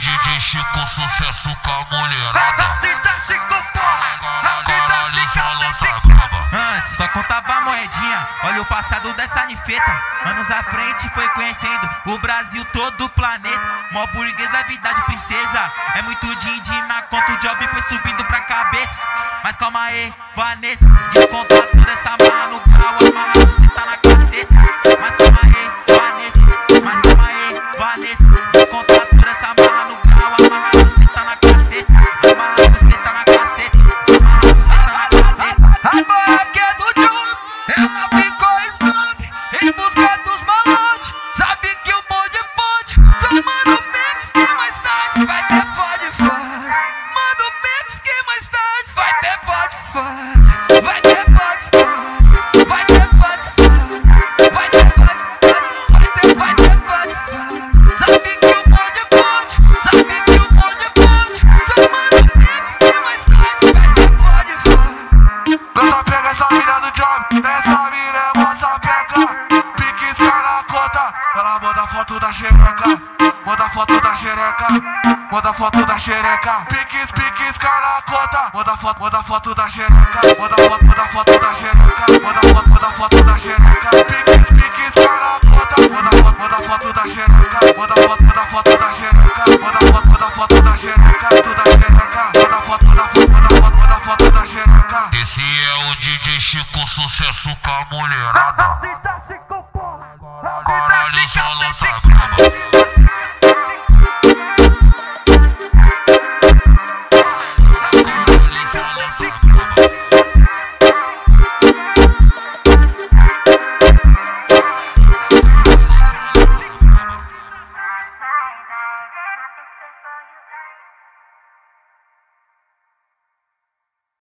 DJ Chico, sucesso com a mulherada. Antes só contava moedinha, olha o passado dessa nifeta. Anos à frente foi conhecendo o Brasil, todo o planeta. Mó burguesa, vida de princesa. É muito din-din na conta, o job foi subindo pra cabeça. Mas calma aí, Vanessa, de contar toda essa marra no pau, a marra você tá na caceta. Mas calma aí, Vanessa, mas calma aí, Vanessa, de contar toda essa marra no pau, a marra você tá na caceta. A marra você tá na caceta, a marra você tá na caceta. Agora que é do job, ela ficou snub em busca dos malotes. Sabe que o bonde é bonde, só manda o mix que mais tarde vai ter fode fode. Manda o mix que mais tarde vai ter fode fode. Vai ter fode fode, vai ter fode fode, vai ter fode, vai ter fode fode. Sabe que o bonde é bonde, sabe que o bonde é bonde, só manda o mix que mais tarde vai ter fode fode. Nós pega essa mina do job, essa mina é moça pega. Pique na conta, ela manda foto da xereca, manda foto da xereca, manda foto da xereca. Pique na conta, manda foto da xereca, manda foto da xereca, manda foto da xereca. Pique na conta, manda foto da xereca, manda foto da xereca, manda foto da xereca, tudo da xereca, manda foto da xereca. Esse é o DJ Chico, sucesso com a mulherada. Caralho, só lança